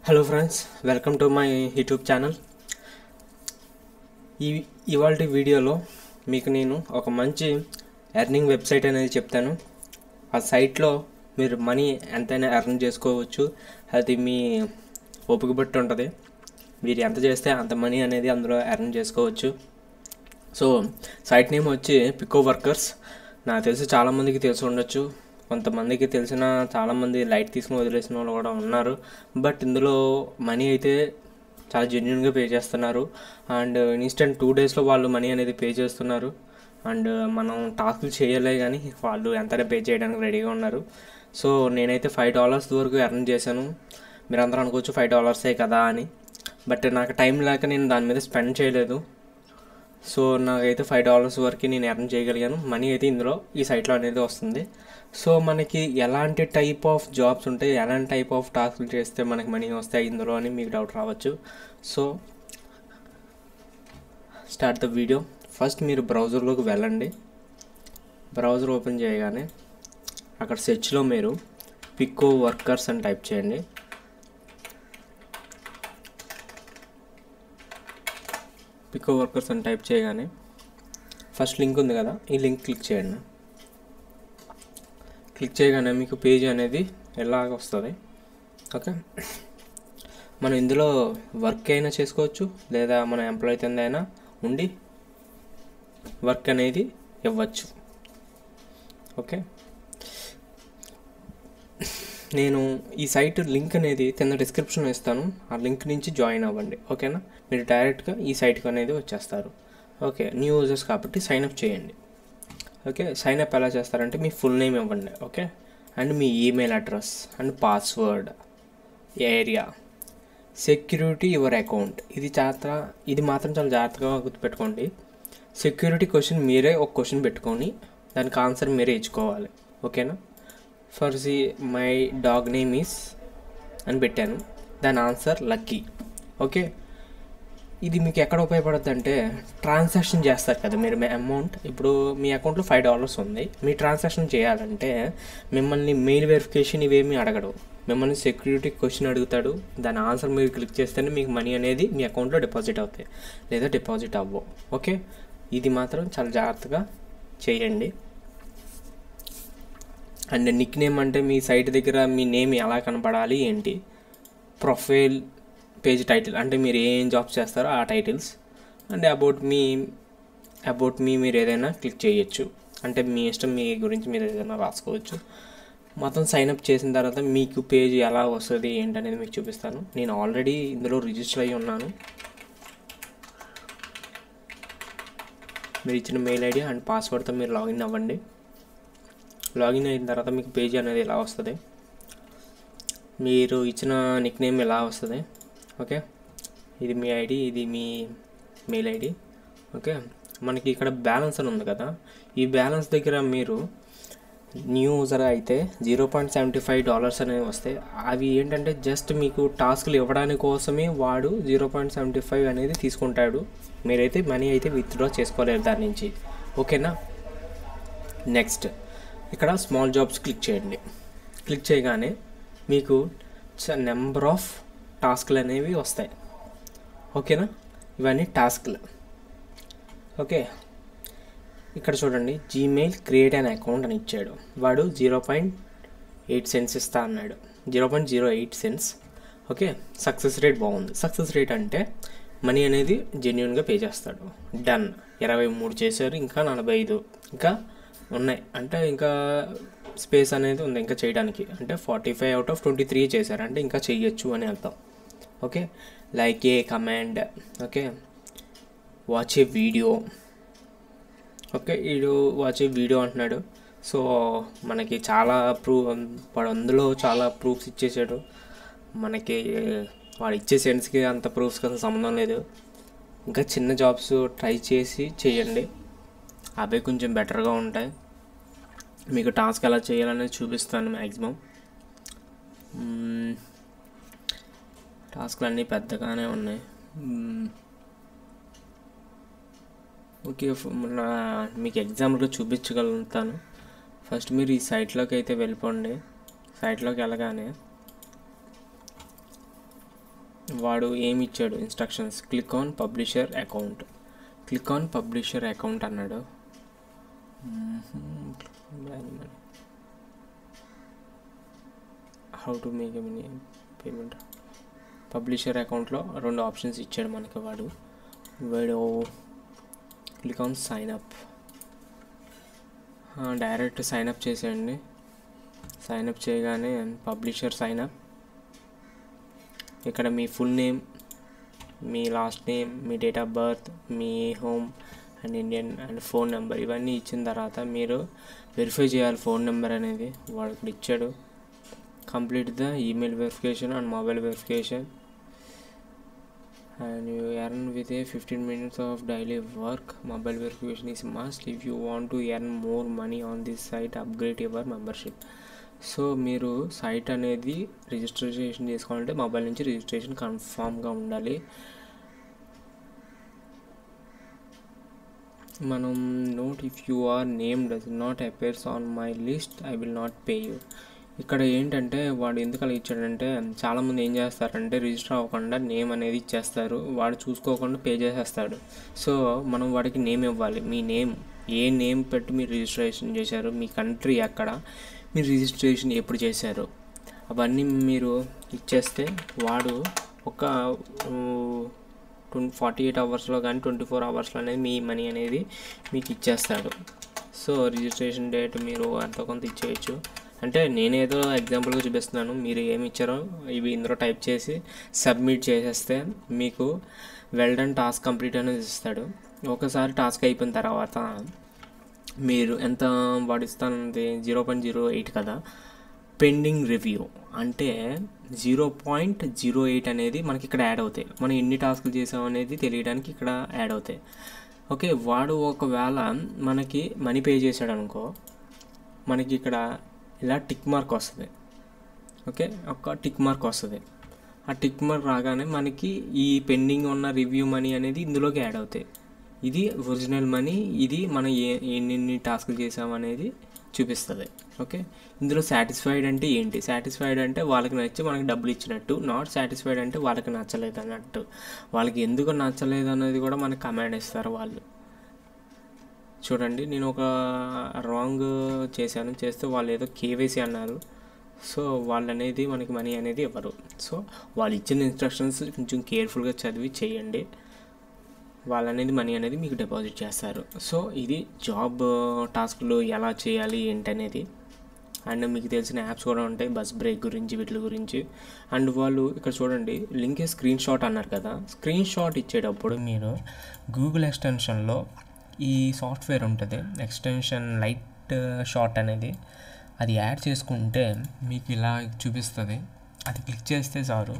Hello friends, welcome to my YouTube channel. ఇవాళ వీడియోలో మీకు నేను ఒక మంచి ఎర్నింగ్ వెబ్సైట్ అనేది చెప్తాను. ఆ సైట్లో మీరు మనీ ఎంతైనా ఎర్న్ చేసుకోవచ్చు. అది మీ ఓపిక బట్టి ఉంటుంది. మీరు ఎంత చేస్తే అంత మనీ అనేది అందులో ఎర్న్ చేసుకోవచ్చు. సో సైట్ నేమ్ వచ్చి పికో వర్కర్స్. నాకు తెలిసి చాలామందికి తెలిసి ఉండొచ్చు, కొంతమందికి తెలిసిన చాలామంది లైట్ తీసుకుని వదిలేసిన వాళ్ళు కూడా ఉన్నారు. బట్ ఇందులో మనీ అయితే చాలా జెన్యున్గా పే చేస్తున్నారు. అండ్ ఇన్స్టెంట్ 2 daysలో వాళ్ళు మనీ అనేది పే చేస్తున్నారు. అండ్ మనం టాస్క్లు చేయలే కానీ వాళ్ళు ఎంతైనా పే చేయడానికి రెడీగా ఉన్నారు. సో నేనైతే $5 వరకు ఎర్న్ చేశాను. మీరు అందరూ అనుకోవచ్చు $5 కదా అని. బట్ నాకు టైం లేక నేను దాని మీద స్పెండ్ చేయలేదు. సో నాకైతే $5 వరకు నేను ఎర్న్ చేయగలిగాను. మనీ అయితే ఇందులో ఈ సైట్లో అనేది వస్తుంది. సో మనకి ఎలాంటి టైప్ ఆఫ్ జాబ్స్ ఉంటాయి, ఎలాంటి టైప్ ఆఫ్ టాస్క్లు చేస్తే మనకి మనీ వస్తాయి ఇందులో అని మీకు డౌట్ రావచ్చు. So start the video. First మీరు బ్రౌజర్లోకి వెళ్ళండి. బ్రౌజర్ ఓపెన్ చేయగానే అక్కడ సెర్చ్లో మీరు పికో వర్కర్స్ అని టైప్ చేయండి. పికో వర్కర్స్ అని టైప్ చేయగానే ఫస్ట్ లింక్ ఉంది కదా, ఈ లింక్ క్లిక్ చేయండి. క్లిక్ చేయగానే మీకు పేజ్ అనేది ఎలాగ వస్తుంది. ఓకే, మనం ఇందులో వర్క్ అయినా చేసుకోవచ్చు, లేదా మన ఎంప్లాయీ కింద అయినా ఉండి వర్క్ అనేది ఇవ్వచ్చు. ఓకే, నేను ఈ సైట్ లింక్ అనేది కింద డిస్క్రిప్షన్లో ఇస్తాను. ఆ లింక్ నుంచి జాయిన్ అవ్వండి. ఓకేనా, మీరు డైరెక్ట్గా ఈ సైట్కి అనేది వచ్చేస్తారు. ఓకే, న్యూ యూజర్స్ కాబట్టి సైన్అప్ చేయండి. ఓకే, సైన్అప్ ఎలా చేస్తారంటే మీ ఫుల్ నేమ్ ఇవ్వండి. ఓకే, అండ్ మీ email address and password, area, security your account. ఇది మాత్రం చాలా జాగ్రత్తగా గుర్తుపెట్టుకోండి. సెక్యూరిటీ క్వశ్చన్ మీరే ఒక క్వశ్చన్ పెట్టుకొని దానికి ఆన్సర్ మీరే ఇచ్చుకోవాలి. ఓకేనా, for my dog name is అని పెట్టాను, దాని ఆన్సర్ లక్కీ. ఓకే, ఇది మీకు ఎక్కడ ఉపయోగపడుతుంది అంటే ట్రాన్సాక్షన్ చేస్తారు కదా మీరు అమౌంట్. ఇప్పుడు మీ అకౌంట్లో $5 ఉంది, మీ ట్రాన్సాక్షన్ చేయాలంటే మిమ్మల్ని మెయిల్ వెరిఫికేషన్ ఇవేమీ అడగడు, మిమ్మల్ని సెక్యూరిటీ క్వశ్చన్ అడుగుతాడు. దాని ఆన్సర్ మీరు క్లిక్ చేస్తేనే మీకు మనీ అనేది మీ అకౌంట్లో డిపాజిట్ అవుతాయి, లేదా డిపాజిట్ అవ్వవు. ఓకే, ఇది మాత్రం చాలా జాగ్రత్తగా చేయండి. అండ్ నిక్ నేమ్ అంటే మీ సైట్ దగ్గర మీ నేమ్ ఎలా కనపడాలి ఏంటి. ప్రొఫైల్ పేజ్ టైటిల్ అంటే మీరు ఏం జాబ్స్ చేస్తారో ఆ టైటిల్స్. అండ్ అబౌట్ మీ మీరు ఏదైనా క్లిక్ చేయొచ్చు. అంటే మీ ఇష్టం, మీ గురించి మీరు ఏదైనా రాసుకోవచ్చు. మొత్తం సైన్అప్ చేసిన తర్వాత మీకు పేజ్ ఎలా వస్తుంది ఏంటనేది మీకు చూపిస్తాను. నేను ఆల్రెడీ ఇందులో రిజిస్టర్ అయ్యి ఉన్నాను. మీరు ఇచ్చిన మెయిల్ ఐడి అండ్ పాస్వర్డ్తో మీరు లాగిన్ అవ్వండి. లాగిన్ అయిన తర్వాత మీకు పేజ్ అనేది ఎలా వస్తుంది, మీరు ఇచ్చిన నిక్ నేమ్ ఎలా వస్తుంది. ఓకే, ఇది మీ ఐడి, ఇది మీ మెయిల్ ఐడి. ఓకే, మనకి ఇక్కడ బ్యాలెన్స్ అని ఉంది కదా, ఈ బ్యాలెన్స్ దగ్గర మీరు న్యూ యూజర్ అయితే $0.75 అనేవి వస్తాయి. అవి ఏంటంటే జస్ట్ మీకు టాస్క్లు ఇవ్వడానికి కోసమే వాడు 0.75 అనేది తీసుకుంటాడు. మీరైతే మనీ అయితే విత్డ్రా చేసుకోలేరు దాని నుంచి. ఓకేనా, నెక్స్ట్ ఇక్కడ స్మాల్ జాబ్స్ క్లిక్ చేయండి. క్లిక్ చేయగానే మీకు నెంబర్ ఆఫ్ టాస్క్లు అనేవి వస్తాయి. ఓకేనా, ఇవన్నీ టాస్క్లు. ఓకే, ఇక్కడ చూడండి, జీమెయిల్ క్రియేట్ అన్ అకౌంట్ అని ఇచ్చాడు. వాడు 0.8 cents ఇస్తా అన్నాడు, 0.08 cents. ఓకే, సక్సెస్ రేట్ బాగుంది. సక్సెస్ రేట్ అంటే మనీ అనేది జెన్యున్గా పే చేస్తాడు. డన్, 23 చేశారు, ఇంకా 45 ఇంకా ఉన్నాయి. అంటే ఇంకా స్పేస్ అనేది ఉంది ఇంకా చేయడానికి. అంటే 45 out of 23 చేశారు, అంటే ఇంకా చెయ్యొచ్చు అని అర్థం. Okay, like a command. Okay, watch a video. Okay, వీడు వాచ్ ఏ వీడియో అంటున్నాడు. సో మనకి చాలా అందులో చాలా ప్రూఫ్స్ ఇచ్చేసాడు. మనకి వాడు ఇచ్చే సెన్స్కి అంత ప్రూఫ్స్కి అంత సంబంధం లేదు. ఇంకా చిన్న జాబ్స్ ట్రై చేసి చేయండి, అవే కొంచెం బెటర్గా ఉంటాయి. మీకు టాస్క్ ఎలా చేయాలనేది చూపిస్తాను మ్యాక్సిమం. టాస్క్లు అన్నీ పెద్దగానే ఉన్నాయి. ఓకే, మీకు ఎగ్జాంపుల్గా చూపించగలుగుతాను. ఫస్ట్ మీరు ఈ సైట్లోకి అయితే వెళ్ళిపోండి. సైట్లోకి వెళ్ళగానే వాడు ఏమి ఇచ్చాడు instructions, click on publisher account, click on publisher account అన్నాడు. How to make a money payment. Publisher అకౌంట్లో 2 ఆప్షన్స్ ఇచ్చాడు మనకి వాడు. Click on sign up. Direct sign up చేసేయండి. సైన్ అప్ చేయగానే పబ్లిషర్ సైన్ అప్. ఇక్కడ మీ ఫుల్ నేమ్, మీ లాస్ట్ నేమ్, మీ డేట్ ఆఫ్ బర్త్, మీ home and Indian and phone number ఇవన్నీ ఇచ్చిన తర్వాత మీరు వెరిఫై చేయాలి ఫోన్ నెంబర్ అనేది. వాడు ఇక్కడ ఇచ్చాడు. Complete the email verification and mobile verification and you earn with a 15 minutes of daily work. Mobile verification is must if you want to earn more money on this site. Upgrade your membership. So మీరు site అనేది registration చేసుకోవాలంటే mobile నుంచి registration కన్ఫామ్గా ఉండాలి. మనం note if your name does not appears on my list I will not pay you. ఇక్కడ ఏంటంటే వాడు ఎందుకు అలా ఇచ్చాడంటే చాలామంది ఏం చేస్తారంటే రిజిస్టర్ అవ్వకుండా నేమ్ అనేది ఇచ్చేస్తారు, వాడు చూసుకోకుండా పే చేసేస్తాడు. సో మనం వాడికి నేమ్ ఇవ్వాలి. మీ నేమ్, ఏ నేమ్ పెట్టి మీరు రిజిస్ట్రేషన్ చేశారు, మీ కంట్రీ ఎక్కడ, మీరు రిజిస్ట్రేషన్ ఎప్పుడు చేశారు, అవన్నీ మీరు ఇచ్చేస్తే వాడు ఒక 48 అవర్స్లో కానీ 24 అవర్స్లో అనేది మీ మనీ అనేది మీకు ఇచ్చేస్తాడు. సో రిజిస్ట్రేషన్ డేట్ మీరు ఎంతో కొంత ఇచ్చేయచ్చు. అంటే నేనేదో ఎగ్జాంపుల్గా చూపిస్తున్నాను, మీరు ఏమి ఇచ్చారో ఇవి ఇందులో టైప్ చేసి సబ్మిట్ చేసేస్తే మీకు వెల్ డన్ టాస్క్ కంప్లీట్ అనేది ఇస్తాడు. ఒకసారి టాస్క్ అయిపోయిన తర్వాత మీరు ఎంత వాడిస్తానంటే 0.08 కదా, పెండింగ్ రివ్యూ అంటే 0.08 అనేది మనకి ఇక్కడ యాడ్ అవుతాయి. మనం ఎన్ని టాస్క్లు చేసాం అనేది తెలియడానికి ఇక్కడ యాడ్ అవుతాయి. ఓకే, వాడు ఒకవేళ మనకి మనీ పే చేశాడు అనుకో, మనకి ఇక్కడ ఇలా టిక్ మార్క్ వస్తుంది. ఓకే, ఒక టిక్ మార్క్ వస్తుంది. ఆ టిక్ మార్క్ రాగానే మనకి ఈ పెండింగ్ ఉన్న రివ్యూ మనీ అనేది ఇందులోకి యాడ్ అవుతాయి. ఇది ఒరిజినల్ మనీ, ఇది మనం ఎన్ని టాస్క్లు చేసామనేది చూపిస్తుంది. ఓకే, ఇందులో సాటిస్ఫైడ్ అంటే ఏంటి? సాటిస్ఫైడ్ అంటే వాళ్ళకి నచ్చి మనకి డబ్బులు ఇచ్చినట్టు, నాట్ సాటిస్ఫైడ్ అంటే వాళ్ళకి నచ్చలేదు అన్నట్టు. వాళ్ళకి ఎందుకు నచ్చలేదు అనేది కూడా మనకి కమాండ్ ఇస్తారు వాళ్ళు. చూడండి, నేను ఒక రాంగ్ చేస్తే వాళ్ళు ఏదో కేవైసీ అన్నారు. సో వాళ్ళు అనేది మనకి మనీ అనేది ఇవ్వరు. సో వాళ్ళు ఇచ్చిన ఇన్స్ట్రక్షన్స్ కొంచెం కేర్ఫుల్గా చదివి చేయండి, వాళ్ళు అనేది మనీ అనేది మీకు డిపాజిట్ చేస్తారు. సో ఇది జాబ్ టాస్క్లు ఎలా చేయాలి ఏంటనేది. అండ్ మీకు తెలిసిన యాప్స్ కూడా ఉంటాయి, బస్ బ్రేక్ గురించి, వీటి గురించి. అండ్ వాళ్ళు ఇక్కడ చూడండి, లింక్ స్క్రీన్ షాట్ అన్నారు కదా, స్క్రీన్ షాట్ ఇచ్చేటప్పుడు మీరు గూగుల్ ఎక్స్టెన్షన్లో ఈ సాఫ్ట్వేర్ ఉంటుంది, ఎక్స్టెన్షన్ లైట్ షాట్ అనేది, అది యాడ్ చేసుకుంటే మీకు ఇలా చూపిస్తుంది. అది క్లిక్ చేస్తే చాలు,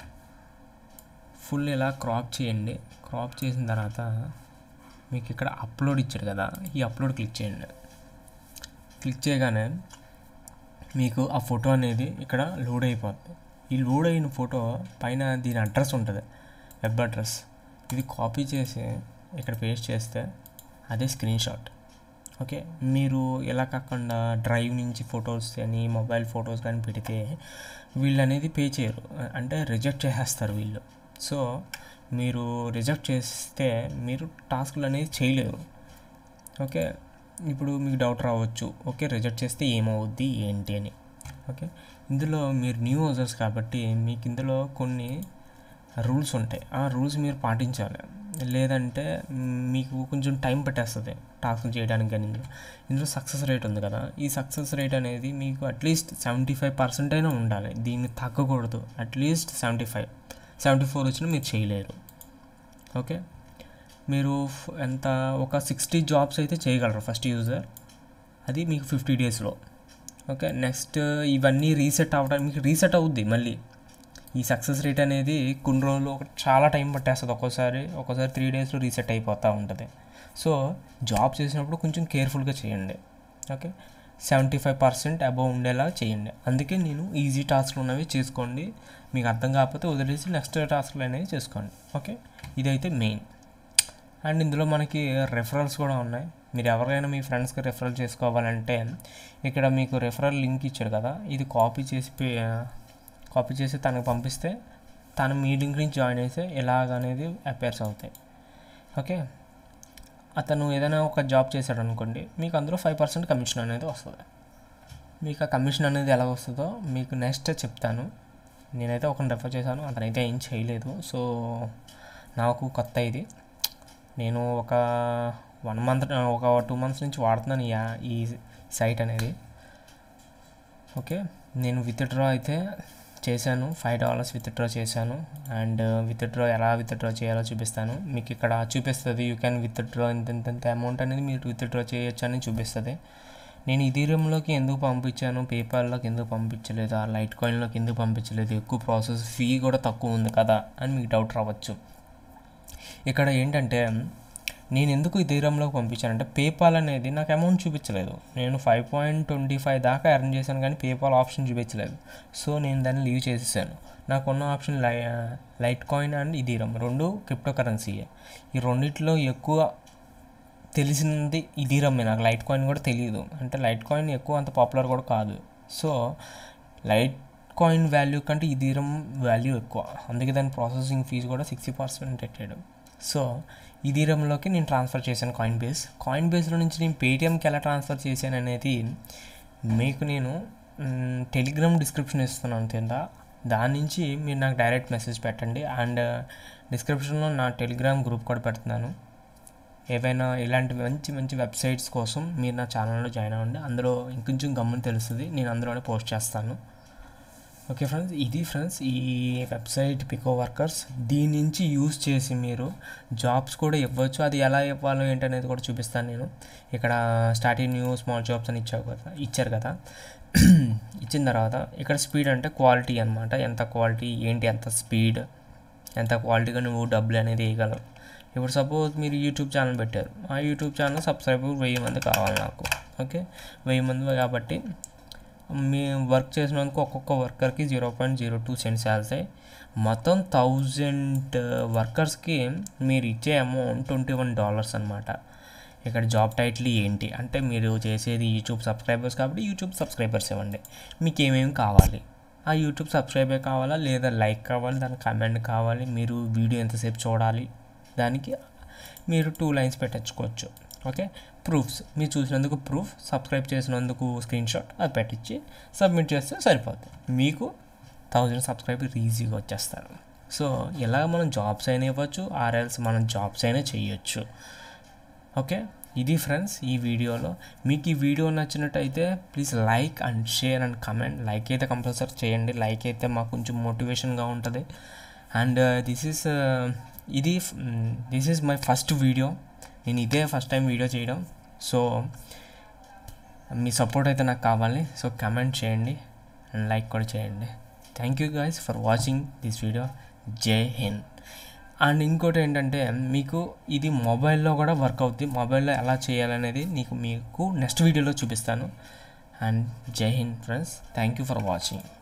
ఫుల్ ఇలా క్రాప్ చేయండి. క్రాప్ చేసిన తర్వాత మీకు ఇక్కడ అప్లోడ్ ఇచ్చాడు కదా, ఈ అప్లోడ్ క్లిక్ చేయండి. క్లిక్ చేయగానే మీకు ఆ ఫోటో అనేది ఇక్కడ లోడ్ అయిపోతుంది. ఈ లోడ్ అయిన ఫోటో పైన దీని అడ్రస్ ఉంటుంది, వెబ్ అడ్రస్. ఇది కాపీ చేసి ఇక్కడ పేస్ట్ చేస్తే అదే స్క్రీన్ షాట్. ఓకే, మీరు ఇలా కాకుండా డ్రైవ్ నుంచి ఫొటోస్ కానీ మొబైల్ ఫొటోస్ కానీ పెడితే వీళ్ళు అనేది పే చేయరు, అంటే రిజెక్ట్ చేసేస్తారు వీళ్ళు. సో మీరు రిజెక్ట్ చేస్తే మీరు టాస్క్లు అనేది చేయలేరు. ఓకే, ఇప్పుడు మీకు డౌట్ రావచ్చు, ఓకే రిజెక్ట్ చేస్తే ఏమవుద్ది ఏంటి అని. ఓకే, ఇందులో మీరు న్యూ యూజర్స్ కాబట్టి మీకు ఇందులో కొన్ని రూల్స్ ఉంటాయి, ఆ రూల్స్ మీరు పాటించాలి. లేదంటే మీకు కొంచెం టైం పట్టేస్తుంది టాస్క్ చేయడానికి. కానీ ఇందులో సక్సెస్ రేట్ ఉంది కదా, ఈ సక్సెస్ రేట్ అనేది మీకు అట్లీస్ట్ 75% అయినా ఉండాలి, దీన్ని తగ్గకూడదు. అట్లీస్ట్ 74 వచ్చినా మీరు చేయలేరు. ఓకే, మీరు ఒక 60 జాబ్స్ అయితే చేయగలరు ఫస్ట్ యూజర్, అది మీకు 50 డేస్లో. ఓకే, నెక్స్ట్ ఇవన్నీ రీసెట్ అవ్వడానికి మీకు రీసెట్ అవుద్ది మళ్ళీ. ఈ సక్సెస్ రేట్ అనేది కొన్ని రోజులు చాలా టైం పట్టేస్తుంది, ఒక్కోసారి 3 డేస్లో రీసెట్ అయిపోతూ ఉంటుంది. సో జాబ్ చేసినప్పుడు కొంచెం కేర్ఫుల్గా చేయండి. ఓకే, 75% అబవ్ ఉండేలా చేయండి. అందుకే నేను ఈజీ టాస్క్లు ఉన్నవి చేసుకోండి, మీకు అర్థం కాకపోతే వదిలేసి నెక్స్ట్ టాస్క్లు అనేవి చేసుకోండి. ఓకే, ఇదైతే మెయిన్. అండ్ ఇందులో మనకి రెఫరల్స్ కూడా ఉన్నాయి. మీరు ఎవరైనా మీ ఫ్రెండ్స్కి రెఫరల్ చేసుకోవాలంటే ఇక్కడ మీకు రెఫరల్ లింక్ ఇచ్చాడు కదా, ఇది కాపీ చేసి తనకు పంపిస్తే తను మీ లింక్ నుంచి జాయిన్ అయితే ఎలాగనేది అపేర్స్ అవుతాయి. ఓకే, అతను ఏదైనా ఒక జాబ్ చేశాడు అనుకోండి, మీకు అందులో 5% కమిషన్ అనేది వస్తుంది. మీకు ఆ కమిషన్ అనేది ఎలా వస్తుందో మీకు నెక్స్ట్ చెప్తాను. నేనైతే ఒకరిని రెఫర్ చేశాను, అతనైతే ఏం చేయలేదు. సో నాకు కొత్త ఇది. నేను ఒక 1 month ఒక 2 months నుంచి వాడుతున్నాను ఈ సైట్ అనేది. ఓకే, నేను విత్డ్రా అయితే చేశాను, $5 విత్డ్రా చేశాను. అండ్ విత్డ్రా ఎలా విత్డ్రా చేయాలో చూపిస్తాను మీకు. ఇక్కడ చూపిస్తుంది యూ క్యాన్ విత్డ్రా ఇంత అమౌంట్ అనేది మీరు విత్డ్రా చేయొచ్చు అని చూపిస్తుంది. నేను ఈథీరియంలోకి ఎందుకు పంపించాను, పేపాల్లోకి ఎందుకు పంపించలేదు, ఆ లైట్ కాయిన్లోకి ఎందుకు పంపించలేదు, ఎక్కువ ప్రాసెస్ ఫీ కూడా తక్కువ ఉంది కదా అని మీకు డౌట్ రావచ్చు. ఇక్కడ ఏంటంటే నేను ఎందుకు ఈథీరియంలోకి పంపించానంటే పేపాల్ అనేది నాకు అమౌంట్ చూపించలేదు. నేను 5.25 దాకా ఎర్న్ చేశాను కానీ పేపాల్ ఆప్షన్ చూపించలేదు. సో నేను దాన్ని లీవ్ చేసేసాను. నాకున్న option Litecoin and Ethereum, 2 crypto కరెన్సీయే. ఈ రెండిట్లో ఎక్కువ తెలిసింది ఈథీరియమే. నాకు లైట్ కాయిన్ కూడా తెలియదు, అంటే లైట్ కాయిన్ ఎక్కువ అంత పాపులర్ కూడా కాదు. సో లైట్ కాయిన్ వాల్యూ కంటే ఈథీరియం వాల్యూ ఎక్కువ, అందుకే దాని ప్రాసెసింగ్ ఫీజు కూడా 60% పెట్టాడు. సో ఈథీరియంలోకి నేను ట్రాన్స్ఫర్ చేశాను కాయిన్ బేస్లో నుంచి నేను పేటిఎంకి ఎలా ట్రాన్స్ఫర్ చేశాను అనేది మీకు నేను టెలిగ్రామ్ డిస్క్రిప్షన్ ఇస్తున్నాను కింద. దాని నుంచి మీరు నాకు డైరెక్ట్ మెసేజ్ పెట్టండి. అండ్ డిస్క్రిప్షన్లో నా టెలిగ్రామ్ గ్రూప్ కూడా పెడుతున్నాను. ఏవైనా ఇలాంటి మంచి వెబ్సైట్స్ కోసం మీరు నా ఛానల్లో జాయిన్ అవ్వండి. అందులో ఇంకొంచెం గమ్మున తెలుస్తుంది, నేను అందులోనే పోస్ట్ చేస్తాను. ఓకే ఫ్రెండ్స్, ఇది ఫ్రెండ్స్ ఈ వెబ్సైట్ పికో వర్కర్స్. దీని నుంచి యూజ్ చేసి మీరు జాబ్స్ కూడా ఇవ్వచ్చు. అది ఎలా ఇవ్వాలో ఏంటనేది కూడా చూపిస్తాను నేను. ఇక్కడ స్టార్టింగ్ న్యూ స్మాల్ జాబ్స్ అని ఇచ్చారు కదా. ఇచ్చిన తర్వాత ఇక్కడ స్పీడ్ అంటే క్వాలిటీ అనమాట. ఎంత క్వాలిటీ ఏంటి, ఎంత స్పీడ్, ఎంత క్వాలిటీగా నువ్వు డబ్బులు అనేది వేయగలవు. ఇప్పుడు సపోజ్ మీరు యూట్యూబ్ ఛానల్ పెట్టారు, ఆ యూట్యూబ్ ఛానల్ సబ్స్క్రైబర్ 1000 మంది కావాలి నాకు. ఓకే, 1000 మంది కాబట్టి మీ వర్క్ చేసినందుకు ఒక్కొక్క వర్కర్కి 0.02 cents వెళ్తాయి. మొత్తం 1000 వర్కర్స్కి మీరు ఇచ్చే అమౌంట్ $21 అనమాట. ఇక్కడ జాబ్ టైటిల్ ఏంటి అంటే మీరు చేసేది యూట్యూబ్ సబ్స్క్రైబర్స్ కాబట్టి యూట్యూబ్ సబ్స్క్రైబర్స్ ఇవ్వండి. మీకు ఏమేమి కావాలి, ఆ యూట్యూబ్ సబ్స్క్రైబర్ కావాలా లేదా లైక్ కావాలి, దానికి కమెంట్ కావాలి, మీరు వీడియో ఎంతసేపు చూడాలి, దానికి మీరు 2 lines పెట్టించుకోవచ్చు. ఓకే, ప్రూఫ్స్ మీరు చూసినందుకు ప్రూఫ్, సబ్స్క్రైబ్ చేసినందుకు స్క్రీన్షాట్ అది పెట్టించి సబ్మిట్ చేస్తే సరిపోతుంది. మీకు 1000 సబ్స్క్రైబర్ ఈజీగా వచ్చేస్తారు. సో ఇలా మనం జాబ్స్ అయినా ఇవ్వచ్చు, ఆర్ఎల్స్ మనం జాబ్స్ అయినా చేయొచ్చు. ఓకే, ఇది ఫ్రెండ్స్ ఈ వీడియోలో. మీకు ఈ వీడియో నచ్చినట్టయితే please like and share and comment. Like అయితే కంపల్సరీ చేయండి, లైక్ అయితే మాకు కొంచెం మోటివేషన్గా ఉంటుంది. And this is my first video. నేను ఇదే ఫస్ట్ టైం వీడియో చేయడం. సో మీ సపోర్ట్ అయితే నాకు కావాలి. సో కమెంట్ చేయండి అండ్ లైక్ కూడా చేయండి. Thank you guys for watching this video. జై హింద్. అండ్ ఇంకోటి ఏంటంటే మీకు ఇది మొబైల్లో కూడా వర్క్ అవుతుంది. మొబైల్లో ఎలా చేయాలనేది మీకు నెక్స్ట్ వీడియోలో చూపిస్తాను. అండ్ జై హింద్ friends, thank you for watching.